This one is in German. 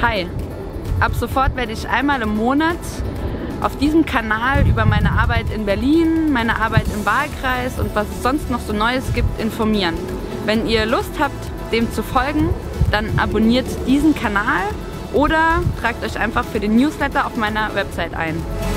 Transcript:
Hi, ab sofort werde ich einmal im Monat auf diesem Kanal über meine Arbeit in Berlin, meine Arbeit im Wahlkreis und was es sonst noch so Neues gibt, informieren. Wenn ihr Lust habt, dem zu folgen, dann abonniert diesen Kanal oder tragt euch einfach für den Newsletter auf meiner Website ein.